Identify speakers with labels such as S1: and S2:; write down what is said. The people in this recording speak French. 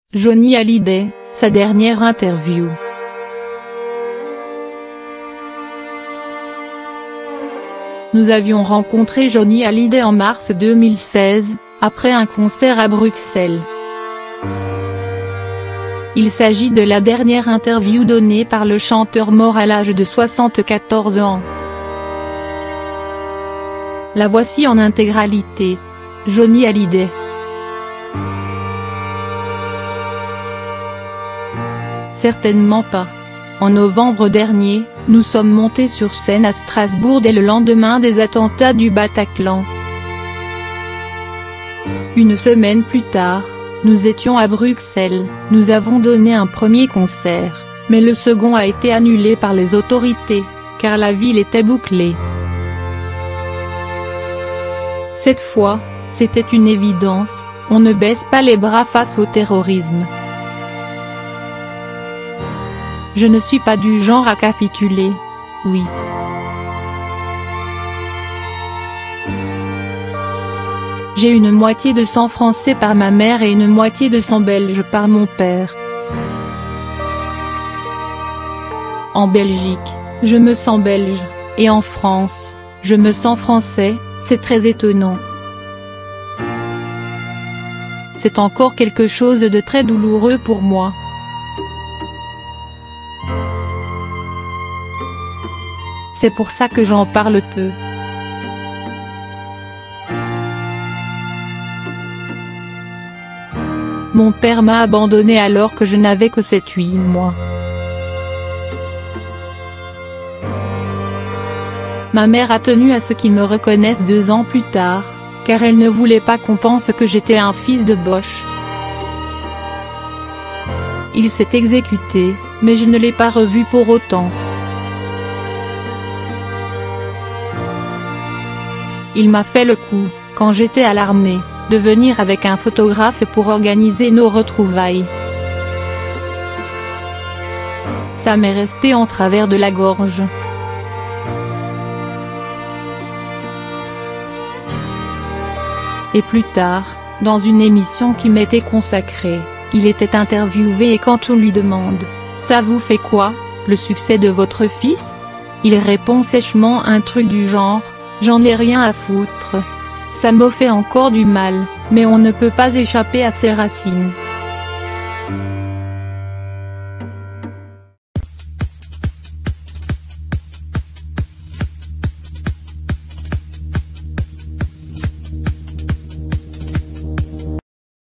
S1: Johnny Hallyday, sa dernière interview. Nous avions rencontré Johnny Hallyday en mars 2016, après un concert à Bruxelles. Il s'agit de la dernière interview donnée par le chanteur mort à l'âge de 74 ans. La voici en intégralité. Johnny Hallyday. Certainement pas. En novembre dernier, nous sommes montés sur scène à Strasbourg dès le lendemain des attentats du Bataclan. Une semaine plus tard, nous étions à Bruxelles, nous avons donné un premier concert, mais le second a été annulé par les autorités, car la ville était bouclée. Cette fois, c'était une évidence, on ne baisse pas les bras face au terrorisme. Je ne suis pas du genre à capituler, oui. J'ai une moitié de sang français par ma mère et une moitié de sang belge par mon père. En Belgique, je me sens belge, et en France, je me sens français, c'est très étonnant. C'est encore quelque chose de très douloureux pour moi. C'est pour ça que j'en parle peu. Mon père m'a abandonné alors que je n'avais que 7-8 mois. Ma mère a tenu à ce qu'il me reconnaisse 2 ans plus tard, car elle ne voulait pas qu'on pense que j'étais un fils de Boche. Il s'est exécuté, mais je ne l'ai pas revu pour autant. Il m'a fait le coup, quand j'étais à l'armée, de venir avec un photographe pour organiser nos retrouvailles. Ça m'est resté en travers de la gorge. Et plus tard, dans une émission qui m'était consacrée, il était interviewé et quand on lui demande « Ça vous fait quoi, le succès de votre fils ?» il répond sèchement un truc du genre « J'en ai rien à foutre. Ça me fait encore du mal, mais on ne peut pas échapper à ses racines. »